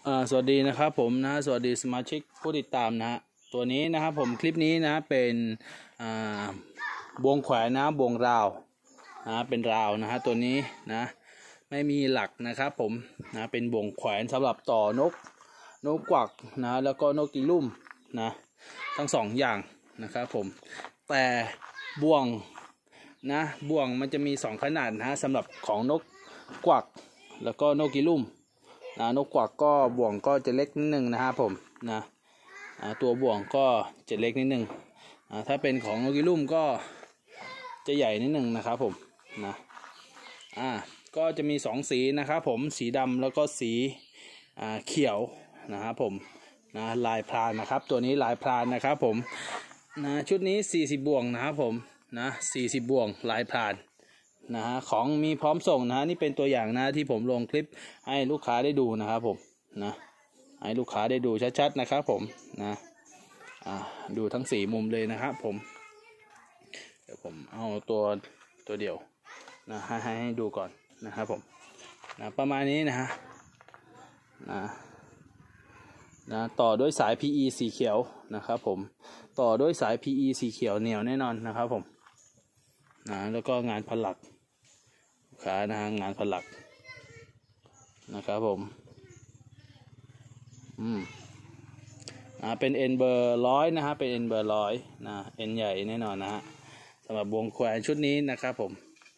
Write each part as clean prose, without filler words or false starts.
สวัสดีนะครับผมนะสวัสดีสมาชิกผู้ติดตามนะฮะตัวนี้นะครับผมคลิปนี้นะเป็นบวงแขวนนะบวงราวนะเป็นราวนะฮะตัวนี้นะไม่มีหลักนะครับผมนะเป็นบวงแขวนสำหรับต่อนกกวักนะแล้วก็นกอีลุ่มนะทั้งสองอย่างนะครับผมแต่บ่วงนะบ่วงมันจะมี2ขนาดนะสำหรับของนกกวักแล้วก็นกอีลุ่มนกกวักก็บ่วงก็จะเล็กนิดนึงนะครับผมนะตัวบ่วงก็จะเล็กนิดนึงถ้าเป็นของนกอีลุ่มก็จะใหญ่นิดนึงนะครับผมนะก็จะมี2สีนะครับผมสีดำแล้วก็สีเขียวนะครับผมนะลายพรานนะครับตัวนี้ลายพรานนะครับผมนะชุดนี้40บ่วงนะครับผมนะ40บ่วงลายพรานนะฮะของมีพร้อมส่งนะนี่เป็นตัวอย่างนะที่ผมลงคลิปให้ลูกค้าได้ดูนะครับผมนะให้ลูกค้าได้ดูชัดๆนะครับผมนะดูทั้ง4มุมเลยนะครับผมเดี๋ยวผมเอาตัวเดียวนะให้ดูก่อนนะครับผมนะประมาณนี้นะฮะนะต่อด้วยสาย PE สีเขียวนะครับผมต่อด้วยสาย PE สีเขียวเหนียวแน่นอนนะครับผมนะแล้วก็งานผลักขานะฮะงานผลักนะครับผมเป็น N เบอร์100นะฮะเป็น N เบอร์100นะ N ใหญ่แน่นอนนะฮะสำหรับบวงแขวนชุดนี้นะครับผม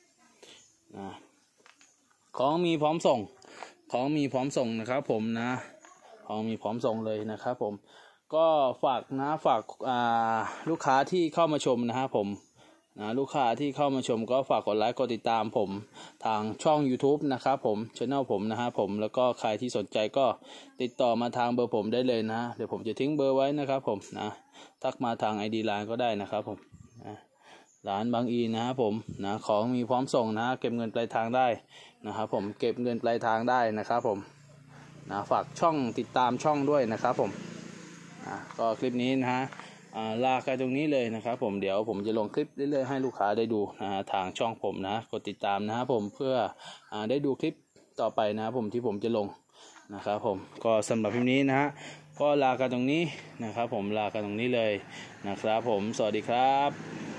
ของมีพร้อมส่งนะครับผมนะของมีพร้อมส่งเลยนะครับผมก็ฝากลูกค้าที่เข้ามาชมนะครับผมลูกค้าที่เข้ามาชมก็ฝากกดไลค์กดติดตามผมทางช่อง YouTube นะครับผมchannel ผมนะครับผมแล้วก็ใครที่สนใจก็ติดต่อมาทางเบอร์ผมได้เลยนะเดี๋ยวผมจะทิ้งเบอร์ไว้นะครับผมนะทักมาทาง ID Line ก็ได้นะครับผมร้านบางอีนะครับผมนะของมีพร้อมส่งนะเก็บเงินปลายทางได้นะครับผมเก็บเงินปลายทางได้นะครับผมนะฝากช่องติดตามช่องด้วยนะครับผมก็คลิปนี้นะฮะลากันตรงนี้เลยนะครับผมเดี๋ยวผมจะลงคลิปเรื่อยๆให้ลูกค้าได้ดูนะฮะทางช่องผมนะกดติดตามนะครับผมเพื่อได้ดูคลิปต่อไปนะครับผมที่ผมจะลงนะครับผมก็สำหรับคลิปนี้นะฮะก็ลากันตรงนี้นะครับผมลากันตรงนี้เลยนะครับผมสวัสดีครับ